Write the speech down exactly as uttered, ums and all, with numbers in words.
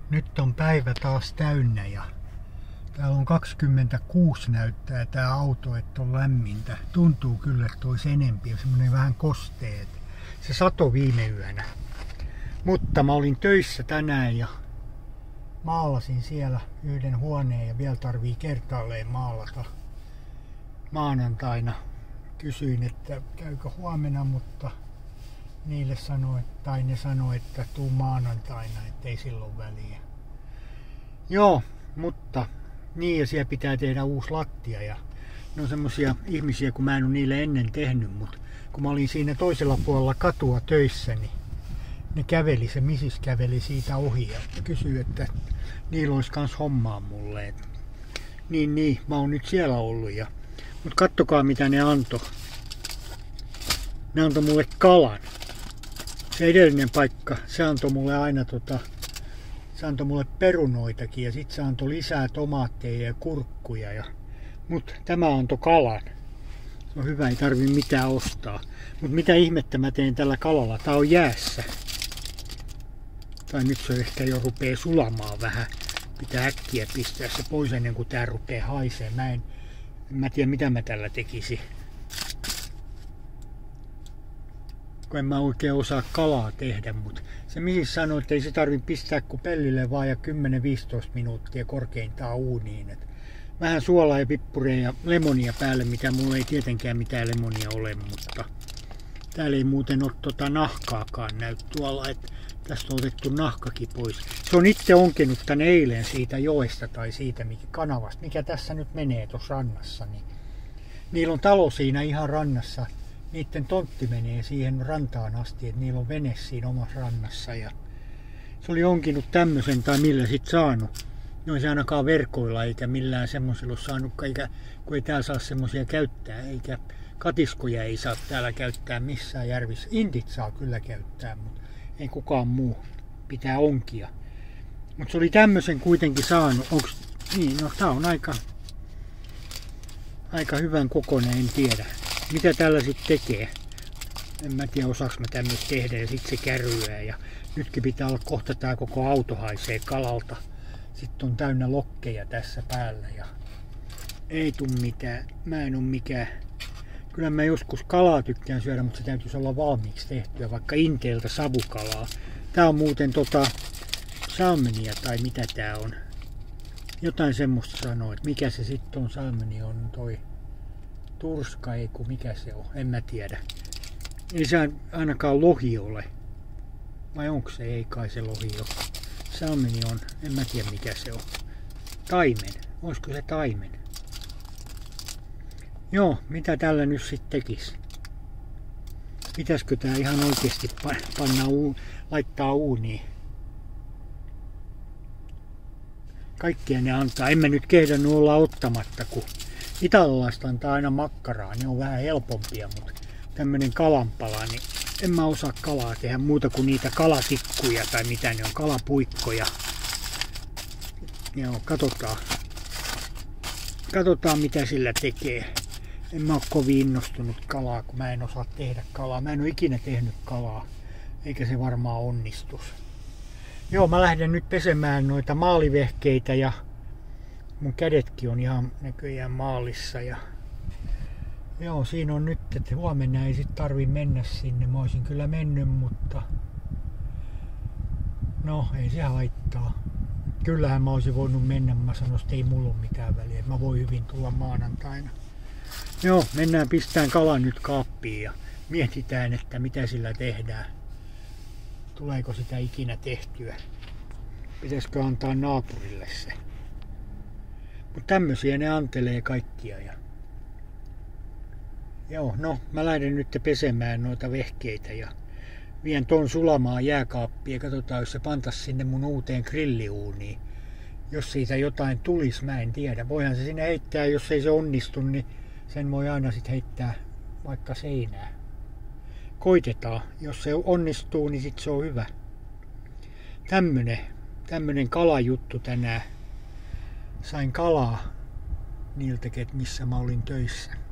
Nyt on päivä taas täynnä ja täällä on kaksikymmentäkuusi näyttää tää auto, että on lämmintä. Tuntuu kyllä, että olisi enempi ja semmonen vähän kosteet. Se sato viime yönä. Mutta mä olin töissä tänään ja maalasin siellä yhden huoneen ja vielä tarvii kertaalleen maalata maanantaina. Kysyin, että käykö huomenna, mutta niille sanoi, tai ne sanoi, että tuu maanantaina, ettei silloin väliä. Joo, mutta niin ja siellä pitää tehdä uusi lattia ja ne on semmosia ihmisiä, kun mä en ole niille ennen tehnyt, mutta kun mä olin siinä toisella puolella katua töissä, niin ne käveli, se misis käveli siitä ohi ja kysyi, että niillä olisi kans hommaa mulle. Et, niin, niin, mä oon nyt siellä ollut ja mutta kattokaa mitä ne antoi. Ne antoi mulle kalan. Se edellinen paikka, se antoi mulle aina tota, se antoi mulle perunoitakin ja sit se antoi lisää tomaatteja ja kurkkuja. Ja, mut tämä antoi kalan. Se on hyvä, ei tarvi mitään ostaa. Mut mitä ihmettä mä teen tällä kalalla? Tää on jäässä. Tai nyt se ehkä jo rupee sulamaan vähän. Pitää äkkiä pistää se pois ennen kuin tää rupee haisee. Mä en, en mä tiedä mitä mä tällä tekisin. Kun en mä oikein osaa kalaa tehdä, mutta se mihin sanoi, että ei se tarvi pistää kuin pellille vaan ja kymmenen viisitoista minuuttia korkeintaan uuniin. Et vähän suolaa ja pippuria ja lemonia päälle, mitä mulla ei tietenkään mitään lemonia ole, mutta täällä ei muuten ole tota nahkaakaan näy tuolla, että tästä on otettu nahkakin pois. Se on itse onkenut tän eilen siitä joesta tai siitä mikä kanavasta, mikä tässä nyt menee tuossa rannassa. Niin niillä on talo siinä ihan rannassa. Niiden tontti menee siihen rantaan asti, että niillä on vene siinä omassa rannassa. Ja se oli onkinut tämmöisen tai millä sit saanut. Ne olisi ainakaan verkoilla eikä millään semmoisilla ole saanut, eikä, kun ei täällä saa semmoisia käyttää. Eikä katiskoja ei saa täällä käyttää missään järvissä. Intit saa kyllä käyttää, mutta ei kukaan muu. Pitää onkia. Mutta se oli tämmöisen kuitenkin saanut. Onks, niin, no tää on aika, aika hyvän kokoinen, en tiedä. Mitä tällä sitten tekee? En mä tiedä osaaks mä tämmöistä tehdä ja sit se kärryää. Ja nytkin pitää olla kohta tää koko auto haisee kalalta. Sitten on täynnä lokkeja tässä päällä ja ei tuu mitään. Mä en oo mikään. Kyllä mä joskus kalaa tykkään syödä, mutta se täytyisi olla valmiiksi tehtyä, vaikka inteeltä savukalaa. Tää on muuten tota salmenia tai mitä tää on. Jotain semmoista sanoo, että mikä se sitten on salmeni on toi turska, ei kun mikä se on, en mä tiedä. Ei se ainakaan lohi ole. Vai onko se? Ei kai se lohi ole. Salmeni on, en mä tiedä mikä se on. Taimen, olisiko se taimen? Joo, mitä tällä nyt sitten tekisi? Pitäisikö tää ihan oikeesti panna uu, laittaa uuniin? Kaikkia ne antaa. En mä nyt kehdannut olla ottamatta, kun italialaiset antaa aina makkaraa. Ne on vähän helpompia, mutta tämmönen kalanpala, niin en mä osaa kalaa tehdä muuta kuin niitä kalatikkuja tai mitä ne on, kalapuikkoja. Joo, katsotaan. Katsotaan mitä sillä tekee. En mä oo kovin innostunut kalaa, kun mä en osaa tehdä kalaa. Mä en oo ikinä tehnyt kalaa, eikä se varmaan onnistus. Joo, mä lähden nyt pesemään noita maalivehkeitä ja mun kädetkin on ihan näköjään maalissa. Ja joo, siinä on nyt, että huomenna ei sit tarvi mennä sinne. Mä oisin kyllä mennyt, mutta no ei se haittaa. Kyllähän mä oisin voinut mennä, mä sanoin, että ei mulla ole mitään väliä. Mä voin hyvin tulla maanantaina. Joo, mennään pistään kalan nyt kaappiin ja mietitään, että mitä sillä tehdään. Tuleeko sitä ikinä tehtyä? Pitäisikö antaa naapurille se? Mutta tämmösiä ne antelee kaikkia. Ja joo, no mä lähden nyt pesemään noita vehkeitä ja vien ton sulamaan jääkaappiin ja katsotaan, jos se pantas sinne mun uuteen grilliuuniin. Jos siitä jotain tulisi, mä en tiedä. Voihan se sinne heittää, jos ei se onnistu, niin sen voi aina sit heittää vaikka seinään. Koitetaan. Jos se onnistuu, niin sit se on hyvä. Tämmönen, tämmönen kalajuttu tänään. Sain kalaa niiltä, missä mä olin töissä.